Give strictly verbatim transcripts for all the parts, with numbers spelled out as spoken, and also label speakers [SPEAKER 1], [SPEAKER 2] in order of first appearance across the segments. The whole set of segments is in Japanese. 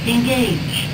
[SPEAKER 1] Engage.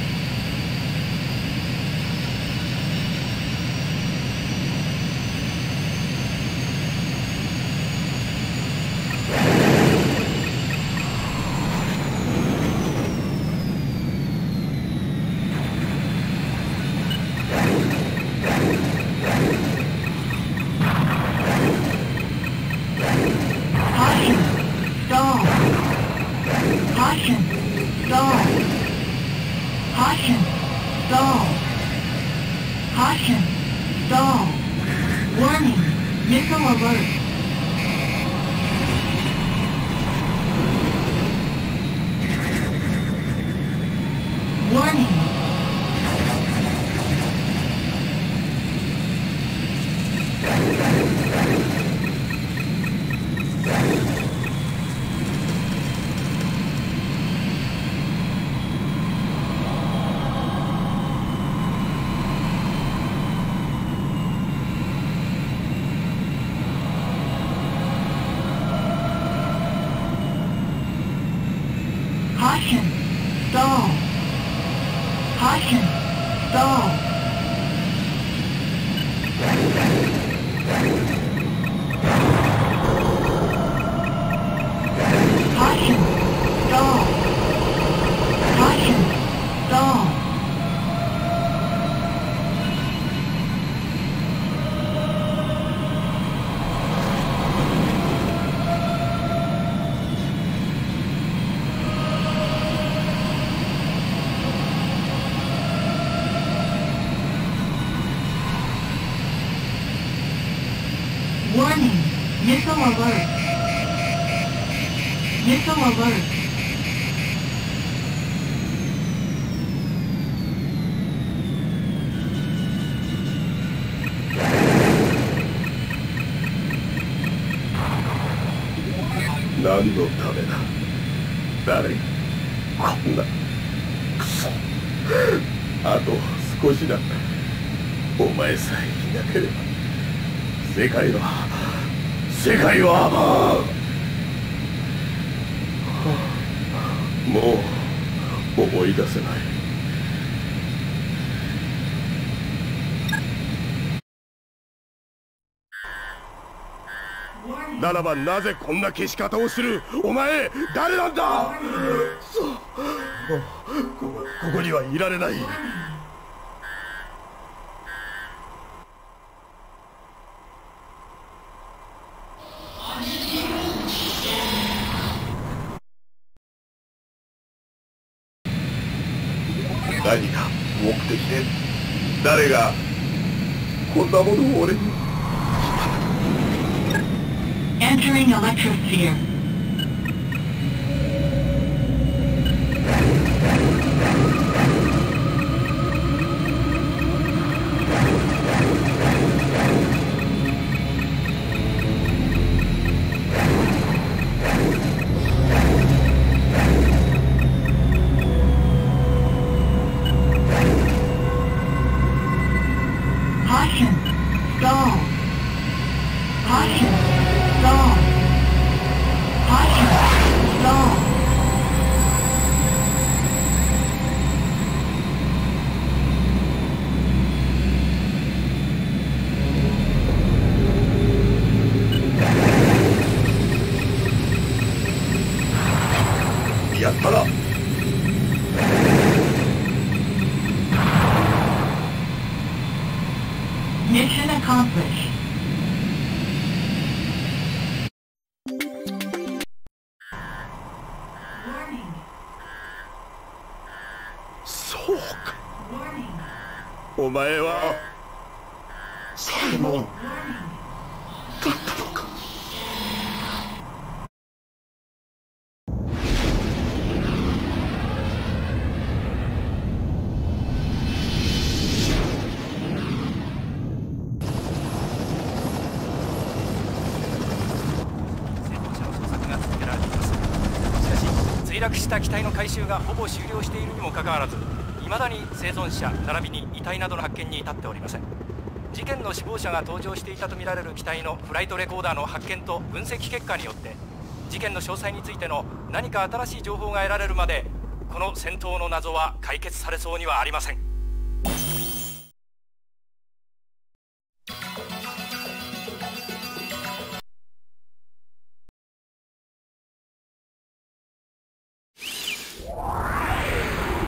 [SPEAKER 1] Caution, stall. Caution, stall. Caution, stall. Caution, stall. Warning, missile alert. Missile alert.
[SPEAKER 2] 何のためだ。誰、こんなクソ。あと少しだ。お前さえいなければ世界は世界はもう思い出せない。ならばなぜこんな消し方をする。お前誰なんだ。そうここ、ここにはいられない。何が目的で、誰がこんなものを俺に。
[SPEAKER 1] Entering Electrosphere. Caution, stall. Caution, stall. Caution, stall.
[SPEAKER 2] Yattara.
[SPEAKER 1] Mission accomplished. Warning.
[SPEAKER 2] そうか。お前はサイモンだったのか。
[SPEAKER 3] 墜落した機体の回収がほぼ終了しているにもかかわらず、未だに生存者並びに遺体などの発見に至っておりません。事件の死亡者が搭乗していたとみられる機体のフライトレコーダーの発見と分析結果によって、事件の詳細についての何か新しい情報が得られるまでこの戦闘の謎は解決されそうにはありません。